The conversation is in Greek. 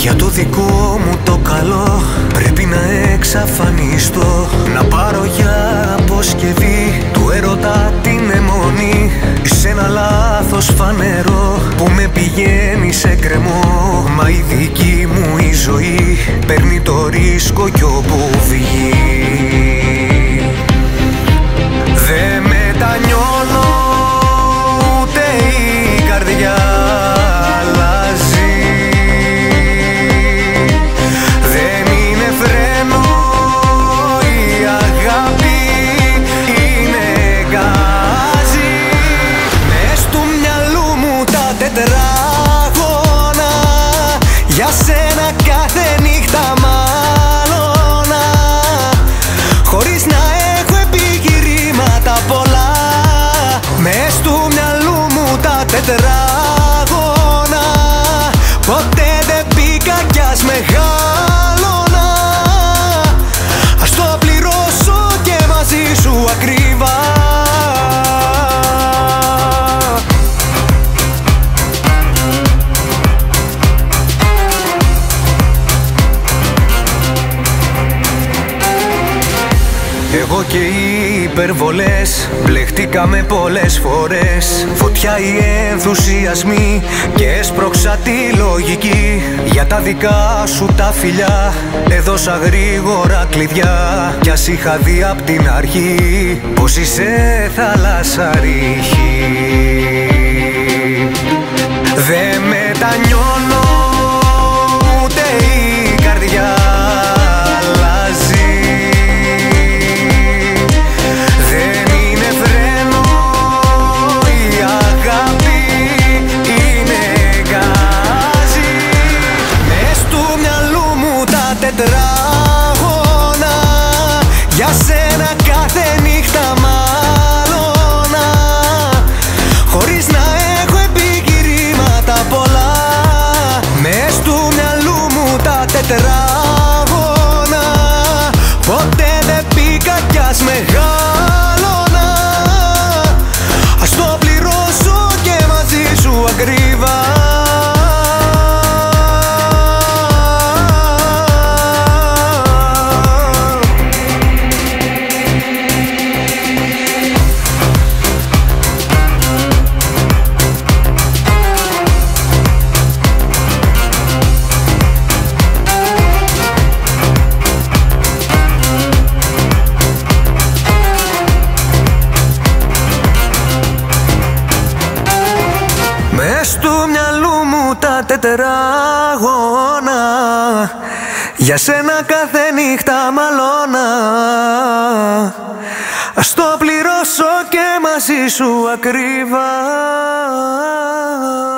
Για το δικό μου το καλό πρέπει να εξαφανιστώ, να πάρω για αποσκευή του έρωτα την αιμονή. Είσαι ένα λάθος φανερό που με πηγαίνει σε κρεμό. Μα η δική μου η ζωή παίρνει το ρίσκο κι όπου βγει. Δε μετανιώνω ούτε η καρδιά αλλάζει. Δεν είναι φρένο η αγάπη, είναι γκάζι. Μες του μυαλού μου τα τετράγωνα, για σένα κάθε νύχτα μαλώνα, χωρίς να έχω επιχειρήματα πολλά. Μες του μυαλού μου τα τετράγωνα, ποτέ δεν μπήκα κι ας μεγάλωνα. Ας το πληρώσω και μαζί σου ακριβά. Εγώ και οι υπερβολές μπλεχτήκαμε πολλές φορές. Φωτιά οι ενθουσιασμοί και έσπρωξα τη λογική. Για τα δικά σου τα φιλιά έδωσα γρήγορα κλειδιά. Κι ας είχα δει απ' την αρχή πως είσαι θάλασσα ρήχη. Δε μετανιώνω ούτε η καρδιά αλλάζει. Τετράγωνα, για σένα κάθε νύχτα μαλώνα, χωρίς να έχω επιχειρήματα πολλά. Μες του μυαλού μου τα τετράγωνα, ποτέ δεν μπήκα κι ας μεγάλωνα. Ας το πληρώσω και μαζί σου ακριβά. Μες του μυαλού μου τα τετράγωνα, για σένα κάθε νύχτα μαλώνα. Ας το πληρώσω και μαζί σου ακριβά.